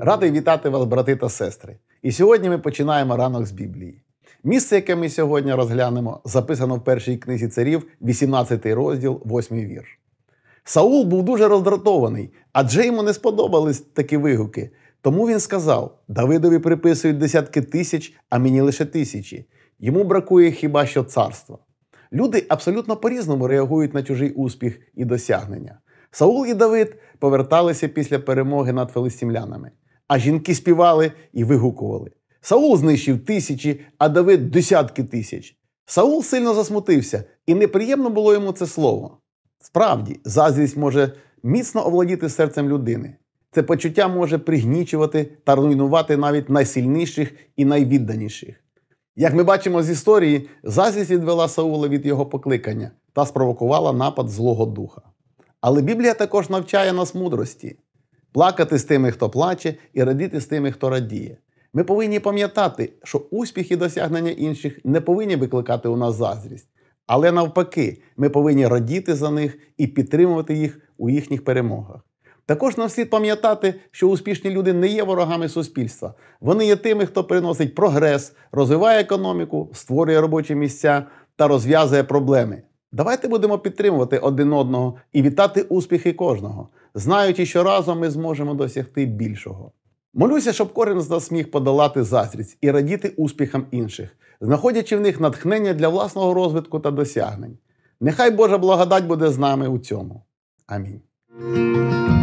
Радий вітати вас, брати та сестри. І сьогодні ми починаємо ранок з Біблії. Місце, яке ми сьогодні розглянемо, записано в першій книзі царів, 18 розділ, 8 вірш. Саул був дуже роздратований, адже йому не сподобались такі вигуки. Тому він сказав: Давидові приписують десятки тисяч, а мені лише тисячі. Йому бракує хіба що царства. Люди абсолютно по-різному реагують на чужий успіх і досягнення. Саул і Давид поверталися після перемоги над филистимлянами, а жінки співали і вигукували. Саул знищив тисячі, а Давид десятки тисяч. Саул сильно засмутився, і неприємно було йому це слово. Справді, заздрість може міцно овладіти серцем людини. Це почуття може пригнічувати та руйнувати навіть найсильніших і найвідданіших. Як ми бачимо з історії, заздрість відвела Саула від його покликання та спровокувала напад Злого Духа. Але Біблія також навчає нас мудрості. Плакати з тими, хто плаче, і радіти з тими, хто радіє. Ми повинні пам'ятати, що успіх і досягнення інших не повинні викликати у нас заздрість. Але навпаки, ми повинні радіти за них і підтримувати їх у їхніх перемогах. Також нам слід пам'ятати, що успішні люди не є ворогами суспільства. Вони є тими, хто приносить прогрес, розвиває економіку, створює робочі місця та розв'язує проблеми. Давайте будемо підтримувати один одного і вітати успіхи кожного, знаючи, що разом ми зможемо досягти більшого. Молюся, щоб кожен з нас міг подолати заздрість і радіти успіхам інших, знаходячи в них натхнення для власного розвитку та досягнень. Нехай Божа благодать буде з нами у цьому. Амінь.